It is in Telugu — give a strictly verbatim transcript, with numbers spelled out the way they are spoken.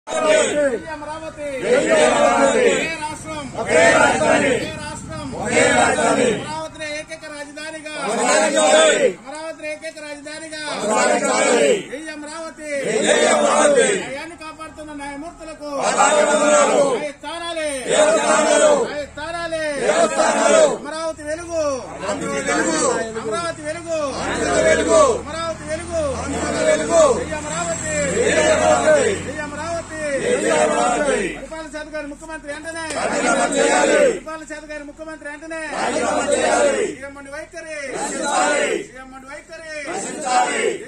అమరావతి రాష్ట్రం రాష్ట్రం అమరావతి ఏకైక రాజధానిగా అమరావతి ఏకైక రాజధానిగా అమరావతి న్యాయాన్ని కాపాడుతున్న న్యాయమూర్తులకు స్థానాలే స్థానాలే అమరావతి వెలుగు అమరావతి వెలుగు అమరావతి వెలుగు అమరావతి పరిపాలన శాఖ గారి ముఖ్యమంత్రి వెంటనే పరిపాలన శాఖ గారి ముఖ్యమంత్రి వెంటనే సీఎం వైఖరి సీఎం వైఖరి